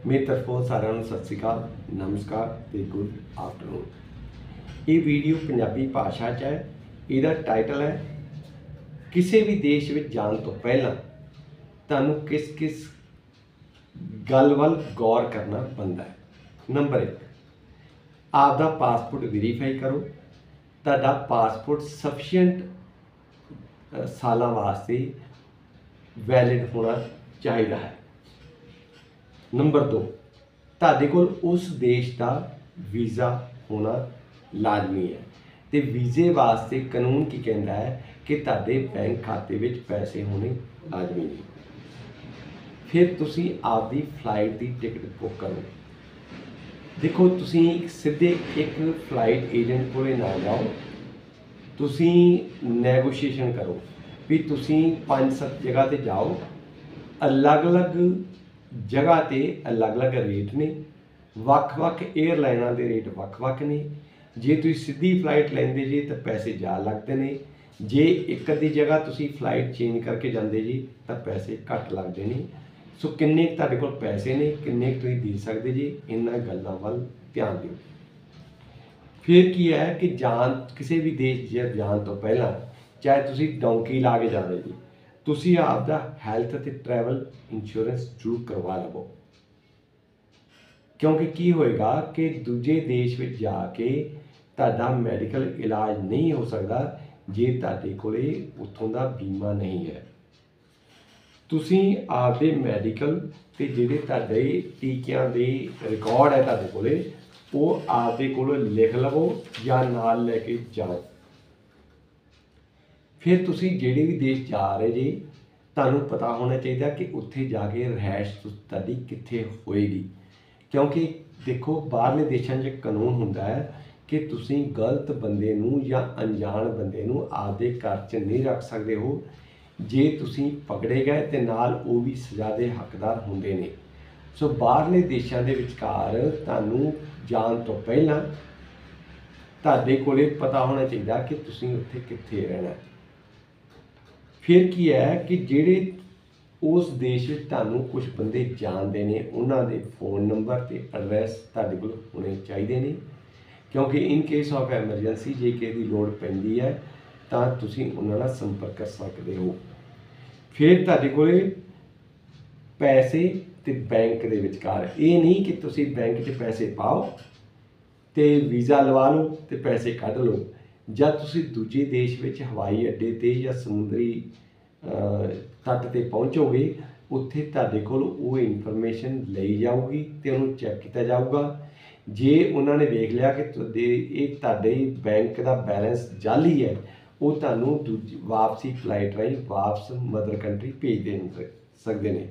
मेरी तरफों सारिਆਂ ਨੂੰ सत श्री अकाल नमस्कार ਤੇ गुड आफ्टरनून। ये वीडियो पंजाबी भाषा च है। ਇਹਦਾ टाइटल है किसी भी देश में जान तो पहला ਤੁਹਾਨੂੰ किस किस गल वल गौर करना बनता है। नंबर 1, आपका पासपोर्ट वेरीफाई करो। ਤੁਹਾਡਾ पासपोर्ट सफिशिएंट साल वास्ते वैलिड होना चाहिए है। नंबर 2, ਤੁਹਾਡੇ ਕੋਲ उस देश का वीज़ा होना लाजमी है। तो वीज़े वास्ते कानून की कहता है कि ਤੁਹਾਡੇ बैंक खाते में पैसे होने लाजमी नहीं। फिर तुसी आपकी फ्लाइट की टिकट बुक करो। देखो तुसी सीधे एक फ्लाइट एजेंट को ना जाओ, तुसी नैगोशिएशन करो भी तुसी 5-7 जगह ते जाओ। अलग अलग जगह ते अलग अलग रेट ने, ਵੱਖ-ਵੱਖ एयरलाइना के रेट ਵੱਖ-ਵੱਖ ने। जे तुसीं सीधी फ्लाइट लेंदे जी तो पैसे ज़्यादा लगते हैं, जे एक अद्धी जगह तुसीं फ्लाइट चेंज करके जाते जी तो पैसे घट लगते हैं। सो किन्ने तुहाडे कोल पैसे ने, किन्ने तुसीं दे सकते जी, इन्हां गल्लां वल ध्यान दिओ। फिर की है कि जान किसी भी देश जान तो पहला चाहे तुसीं डोंकी ला के जाते जी, तुसीं आपदा हैल्थ ते ट्रैवल इंश्योरेंस जरूर करवा लवो। क्योंकि की होएगा कि दूजे देश में जाके तुहाडा मैडिकल इलाज नहीं हो सकता जे तुहाडे कोले उत्थों दा बीमा नहीं है। तुसीं आपदे मैडिकल ते जिहड़े तुहाडे टीकियां दे रिकॉर्ड है तुहाडे कोले वो आपदे कोल लिख लवो या नाल लैके जाओ। फिर तुसीं जिहड़े भी देश जा रहे जी, तुहानूं पता होना चाहिए कि उत्थे जाके रिहाइश तुहाडी कित्थे होएगी। क्योंकि देखो बाहरले देशों में कानून होंदा है कि तुसीं गलत बंदे नूं या अनजान बंदे नूं आपदे घर च नहीं रख सकते हो। जे तुसीं पकड़े गए तो नाल वो भी सज़ा के हकदार होंदे ने। सो बाहरले देशों के विचकार तुहानूं जान तो पहला तुहाडे कोले पता होना चाहिए कि तुसीं उत्थे कित्थे रहना। फिर की है कि जिहड़े उस देश में तुहानूं कुछ बंदे जानते हैं, उन्होंने फोन नंबर ते एड्रैस तुहाडे कोल होने चाहिए ने। क्योंकि इन केस ऑफ एमरजेंसी जे किसी की लोड़ पैंदी है तो तुसीं उन्हां नाल संपर्क कर सकते हो। फिर तुहाडे कोले पैसे ते बैंक के विचकार ये नहीं कि तुसीं बैंक च पैसे पाओ तो वीज़ा लवा लो तो पैसे कढ़ लो। जब तुसीं दूजे देश में हवाई अड्डे ते या समुद्री तट ते पहुँचोगे, उत्थे तुहाडे कोल वो इनफॉर्मेशन लई जाऊगी तो उन्होंने चैक किया जाऊगा। जे उन्होंने देख लिया कि तुहाडे बैंक का बैलेंस जाली है, वो तुहानूं दूजी वापसी फ्लाइट राही वापस मदर कंट्री भेज दे सकते हैं।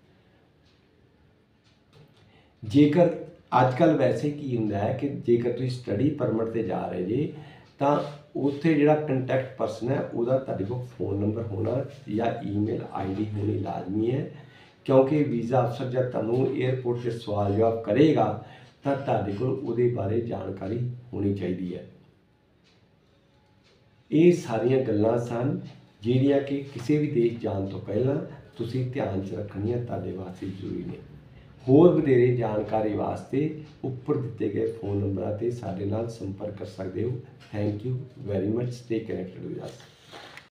जेकर अजकल वैसे की होंदा है कि जेकर तुसीं स्टडी परमिट ते जा रहे जी तो उत्थे जिहड़ा कंटैक्ट पर्सन है उहदा तुहाडे कोल फोन नंबर होना या ईमेल आईडी होनी लाजमी है। क्योंकि वीज़ा अफसर जब तुहानूं एयरपोर्ट से सवाल जवाब करेगा तो तुहाडे कोल उहदे बारे जानकारी होनी चाहिए है। ये सारियां गल्लां सन जिहड़ियां कि किसी भी देश जान तो पहला तुसीं ध्यान च रखणियां तुहाडे वास्ते जरूरी ने। होर वधेरे जानकारी वास्ते उपर दिते गए फोन नंबर पर साडे नाल संपर्क कर सकते हो। Thank you very much. Stay connected with us.